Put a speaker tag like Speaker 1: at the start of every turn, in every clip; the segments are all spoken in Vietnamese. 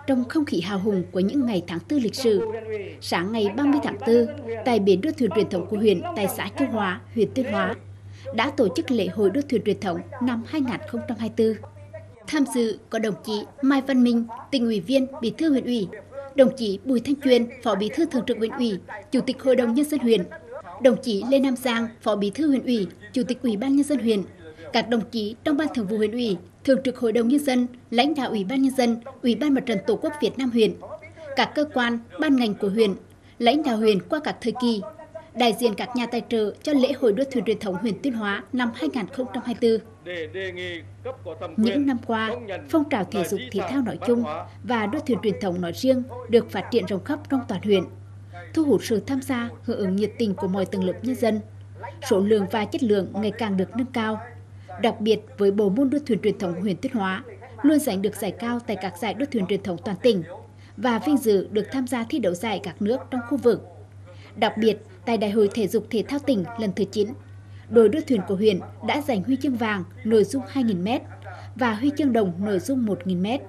Speaker 1: Trong không khí hào hùng của những ngày tháng 4 lịch sử, sáng ngày 30 tháng 4, tại bến đua thuyền truyền thống của huyện tại xã Châu Hóa, huyện Tuyên Hóa, đã tổ chức lễ hội đua thuyền truyền thống năm 2024. Tham dự có đồng chí Mai Văn Minh, Tỉnh ủy viên, Bí thư huyện ủy, đồng chí Bùi Thanh Chuyên, Phó Bí thư Thường trực huyện ủy, Chủ tịch Hội đồng Nhân dân huyện, đồng chí Lê Nam Giang, Phó Bí thư huyện ủy, Chủ tịch Ủy ban Nhân dân huyện, các đồng chí trong Ban Thường vụ huyện ủy, Thường trực Hội đồng Nhân dân, lãnh đạo Ủy ban Nhân dân, Ủy ban Mặt trận Tổ quốc Việt Nam huyện, các cơ quan, ban ngành của huyện, lãnh đạo huyện qua các thời kỳ, đại diện các nhà tài trợ cho lễ hội đua thuyền truyền thống huyện Tuyên Hóa năm 2024. Những năm qua, phong trào thể dục thể thao nói chung và đua thuyền truyền thống nói riêng được phát triển rộng khắp trong toàn huyện, thu hút sự tham gia, hưởng ứng nhiệt tình của mọi tầng lớp nhân dân. Số lượng và chất lượng ngày càng được nâng cao. Đặc biệt với bộ môn đua thuyền truyền thống huyện Tuyên Hóa luôn giành được giải cao tại các giải đua thuyền truyền thống toàn tỉnh và vinh dự được tham gia thi đấu giải các nước trong khu vực. Đặc biệt tại Đại hội Thể dục Thể thao tỉnh lần thứ 9, đội đua thuyền của huyện đã giành huy chương vàng nội dung 2.000m và huy chương đồng nội dung 1.000m.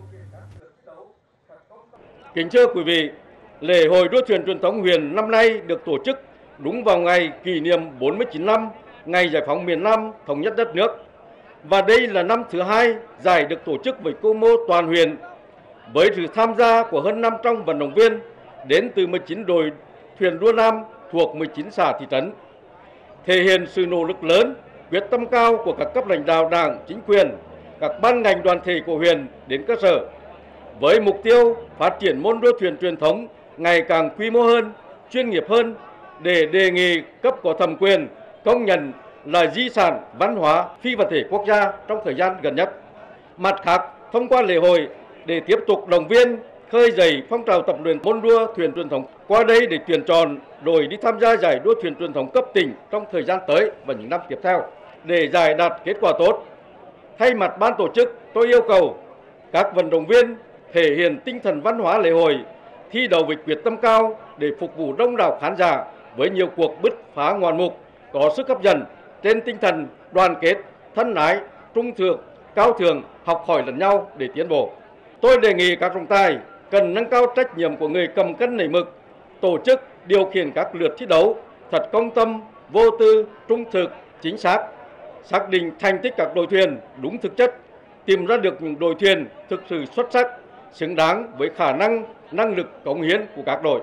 Speaker 2: Kính thưa quý vị, lễ hội đua thuyền truyền thống huyện năm nay được tổ chức đúng vào ngày kỷ niệm 49 năm ngày giải phóng miền Nam thống nhất đất nước. Và đây là năm thứ 2 giải được tổ chức với quy mô toàn huyện, với sự tham gia của hơn 500 vận động viên đến từ 19 đội thuyền đua nam thuộc 19 xã thị trấn, thể hiện sự nỗ lực lớn, quyết tâm cao của các cấp lãnh đạo Đảng, chính quyền, các ban ngành đoàn thể của huyện đến cơ sở, với mục tiêu phát triển môn đua thuyền truyền thống ngày càng quy mô hơn, chuyên nghiệp hơn, để đề nghị cấp có thẩm quyền công nhận là di sản văn hóa phi vật thể quốc gia trong thời gian gần nhất. Mặt khác, thông qua lễ hội để tiếp tục động viên, khơi dậy phong trào tập luyện môn đua thuyền truyền thống, qua đây để tuyển chọn đội đi tham gia giải đua thuyền truyền thống cấp tỉnh trong thời gian tới và những năm tiếp theo, để giải đạt kết quả tốt. Thay mặt ban tổ chức, tôi yêu cầu các vận động viên thể hiện tinh thần văn hóa lễ hội, thi đấu với quyết tâm cao để phục vụ đông đảo khán giả với nhiều cuộc bứt phá ngoạn mục, có sức hấp dẫn trên tinh thần đoàn kết, thân ái, trung thượng, cao thượng, học hỏi lẫn nhau để tiến bộ. Tôi đề nghị các trọng tài cần nâng cao trách nhiệm của người cầm cân nảy mực, tổ chức điều khiển các lượt thi đấu thật công tâm, vô tư, trung thực, chính xác định thành tích các đội thuyền đúng thực chất, tìm ra được những đội thuyền thực sự xuất sắc, xứng đáng với khả năng, năng lực cống hiến của các đội.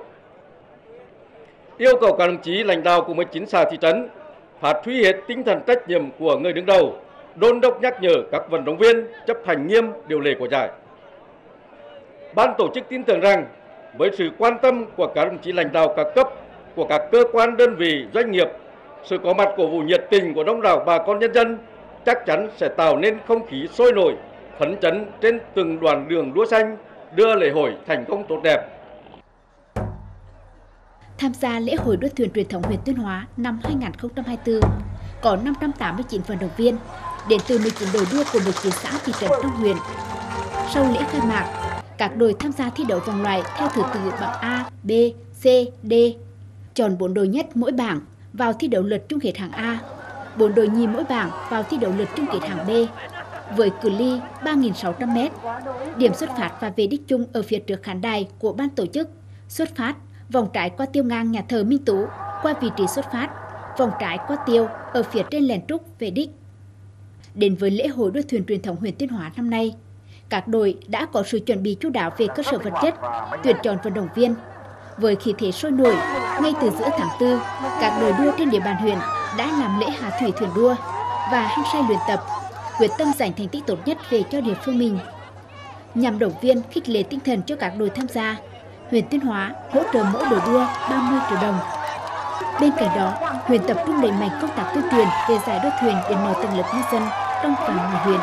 Speaker 2: Yêu cầu các đồng chí lãnh đạo của 19 xã thị trấn phát huy hết tinh thần trách nhiệm của người đứng đầu, đôn đốc nhắc nhở các vận động viên chấp hành nghiêm điều lệ của giải. Ban tổ chức tin tưởng rằng với sự quan tâm của các đồng chí lãnh đạo các cấp, của các cơ quan đơn vị doanh nghiệp, sự có mặt cổ vũ nhiệt tình của đông đảo bà con nhân dân chắc chắn sẽ tạo nên không khí sôi nổi, phấn chấn trên từng đoạn đường đua xanh, đưa lễ hội thành công tốt đẹp.
Speaker 1: Tham gia lễ hội đua thuyền truyền thống huyện Tuyên Hóa năm 2024 có 589 vận động viên đến từ 19 đội đua của 19 xã thị trấn trong huyện. Sau lễ khai mạc, các đội tham gia thi đấu vòng loại theo thứ tự bảng A, B, C, D. Chọn 4 đội nhất mỗi bảng vào thi đấu lượt chung kết hạng A, 4 đội nhì mỗi bảng vào thi đấu lượt chung kết hạng B. Với cự ly 3.600m, điểm xuất phát và về đích chung ở phía trước khán đài của ban tổ chức. Xuất phát, vòng trái qua tiêu ngang nhà thờ Minh Tú, qua vị trí xuất phát, vòng trái qua tiêu ở phía trên lèn trúc về đích. Đến với lễ hội đua thuyền truyền thống huyện Tuyên Hóa năm nay, các đội đã có sự chuẩn bị chu đáo về cơ sở vật chất, tuyển chọn vận động viên. Với khí thế sôi nổi, ngay từ giữa tháng 4, các đội đua trên địa bàn huyện đã làm lễ hạ thủy thuyền đua và hăng say luyện tập, quyết tâm giành thành tích tốt nhất về cho địa phương mình. Nhằm động viên khích lệ tinh thần cho các đội tham gia, huyện Tuyên Hóa hỗ trợ mỗi đội đua 30 triệu đồng. Bên cạnh đó, huyện tập trung đẩy mạnh công tác tuyên truyền về giải đua thuyền đến mọi tầng lớp nhân dân trong và ngoài huyện.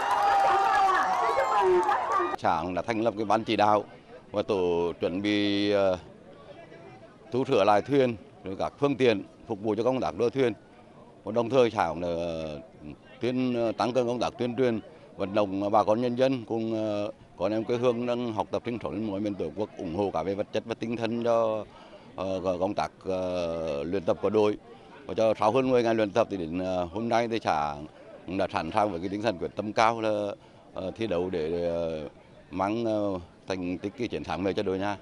Speaker 3: Xã đã thành lập cái ban chỉ đạo và tổ chuẩn bị tu sửa lại thuyền, rồi các phương tiện phục vụ cho công tác đua thuyền. Và đồng thời xã cũng tăng cường công tác tuyên truyền, vận động bà con nhân dân cùng con em quê hương đang học tập sinh sống mọi miền Tổ quốc, ủng hộ cả về vật chất và tinh thần cho công tác luyện tập của đội. Và cho sau hơn 10 ngày luyện tập thì đến hôm nay thì xã đã sẵn sàng với cái tinh thần quyết tâm cao là thi đấu để mang thành tích cái chiến thắng về cho đội nhà.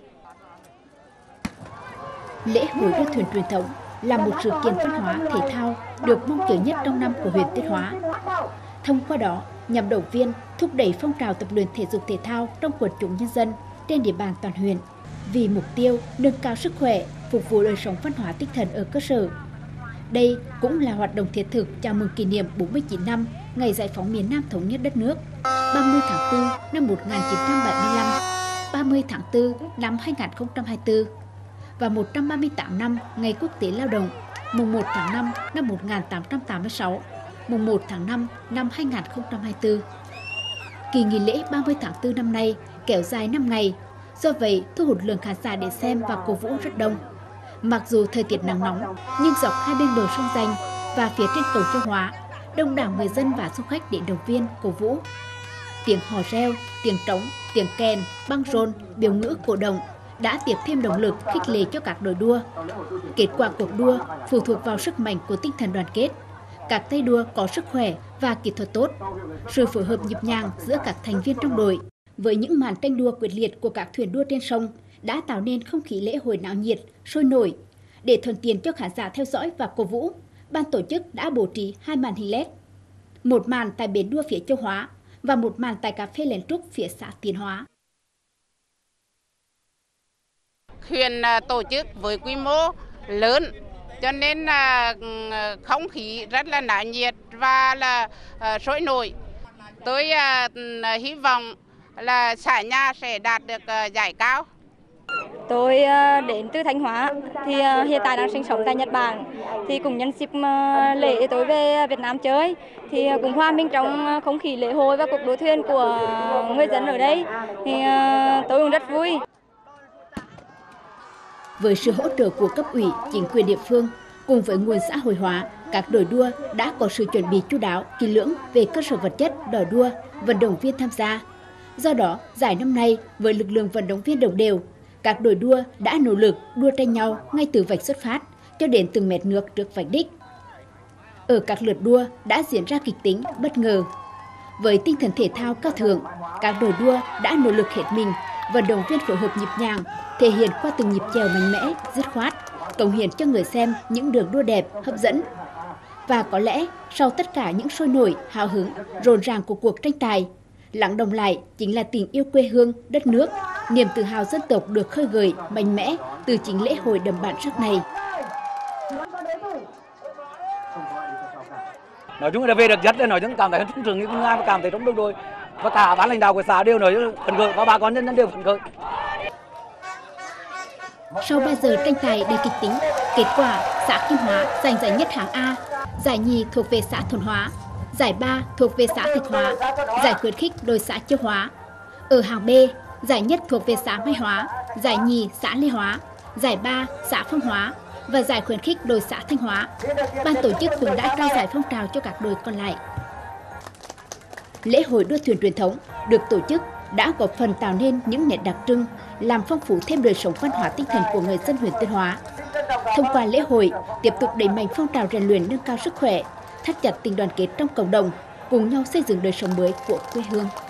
Speaker 1: Lễ hội đua thuyền truyền thống là một sự kiện văn hóa thể thao được mong chờ nhất trong năm của huyện Tuyên Hóa. Thông qua đó, nhằm động viên, thúc đẩy phong trào tập luyện thể dục thể thao trong quần chúng nhân dân trên địa bàn toàn huyện, vì mục tiêu nâng cao sức khỏe, phục vụ đời sống văn hóa tinh thần ở cơ sở. Đây cũng là hoạt động thiết thực chào mừng kỷ niệm 49 năm ngày giải phóng miền Nam thống nhất đất nước, 30 tháng 4 năm 1975, 30 tháng 4 năm 2024 và 138 năm Ngày Quốc tế Lao động, mùng 1 tháng 5 năm 1886, mùng 1 tháng 5 năm 2024. Kỳ nghỉ lễ 30 tháng 4 năm nay kéo dài 5 ngày, do vậy thu hút lượng khán giả đến xem và cổ vũ rất đông. Mặc dù thời tiết nắng nóng, nhưng dọc hai bên bờ sông Danh và phía trên cầu Châu Hóa, đông đảo người dân và du khách đến động viên cổ vũ. Tiếng hò reo, tiếng trống, tiếng kèn, băng rôn, biểu ngữ cổ động đã tiếp thêm động lực khích lệ cho các đội đua. Kết quả cuộc đua phụ thuộc vào sức mạnh của tinh thần đoàn kết. Các tay đua có sức khỏe và kỹ thuật tốt, sự phối hợp nhịp nhàng giữa các thành viên trong đội. Với những màn tranh đua quyết liệt của các thuyền đua trên sông đã tạo nên không khí lễ hội náo nhiệt, sôi nổi. Để thuận tiện cho khán giả theo dõi và cổ vũ, ban tổ chức đã bố trí 2 màn hình LED, một màn tại bến đua phía Châu Hóa và một màn tại cà phê Lén Trúc phía xã Tiến Hóa.
Speaker 4: Huyện tổ chức với quy mô lớn, cho nên là không khí rất là náo nhiệt và là sôi nổi. Tôi hy vọng là xã nhà sẽ đạt được giải cao.
Speaker 5: Tôi đến từ Thanh Hóa, thì hiện tại đang sinh sống tại Nhật Bản. Thì cũng nhân dịp lễ tôi về Việt Nam chơi, thì cũng hòa mình trong không khí lễ hội và cuộc đua thuyền của người dân ở đây. Thì tôi cũng rất vui.
Speaker 1: Với sự hỗ trợ của cấp ủy, chính quyền địa phương, cùng với nguồn xã hội hóa, các đội đua đã có sự chuẩn bị chu đáo, kỹ lưỡng về cơ sở vật chất, đội đua, vận động viên tham gia. Do đó, giải năm nay với lực lượng vận động viên đồng đều, các đội đua đã nỗ lực đua tranh nhau ngay từ vạch xuất phát cho đến từng mét nước trước vạch đích. Ở các lượt đua đã diễn ra kịch tính, bất ngờ. Với tinh thần thể thao cao thượng, các đội đua đã nỗ lực hết mình, vận động viên phối hợp nhịp nhàng, thể hiện qua từng nhịp chèo mạnh mẽ, dứt khoát, cống hiến cho người xem những đường đua đẹp, hấp dẫn. Và có lẽ sau tất cả những sôi nổi, hào hứng, rộn ràng của cuộc tranh tài, lắng đọng lại chính là tình yêu quê hương, đất nước, niềm tự hào dân tộc được khơi gợi mạnh mẽ từ chính lễ hội đậm bản sắc này.
Speaker 6: Nói chung là về được rất là nói chung cảm thấy trung trường như con và cảm thấy trong đồng đội và cả ban lãnh đạo của xã đều nói phấn khởi và bà con nhân dân đều phấn khởi.
Speaker 1: Sau 3 giờ tranh tài đầy kịch tính, kết quả xã Kim Hóa giành giải nhất hạng A, giải nhì thuộc về xã Thuần Hóa, giải 3 thuộc về xã Thạch Hóa, giải khuyến khích đôi xã Châu Hóa. Ở hạng B, giải nhất thuộc về xã Mai Hóa, giải nhì xã Lê Hóa, giải 3 xã Phong Hóa và giải khuyến khích đôi xã Thanh Hóa. Ban tổ chức cũng đã trao giải phong trào cho các đội còn lại. Lễ hội đua thuyền truyền thống được tổ chức đã góp phần tạo nên những nét đặc trưng, làm phong phú thêm đời sống văn hóa tinh thần của người dân huyện Tuyên Hóa. Thông qua lễ hội, tiếp tục đẩy mạnh phong trào rèn luyện nâng cao sức khỏe, thắt chặt tình đoàn kết trong cộng đồng, cùng nhau xây dựng đời sống mới của quê hương.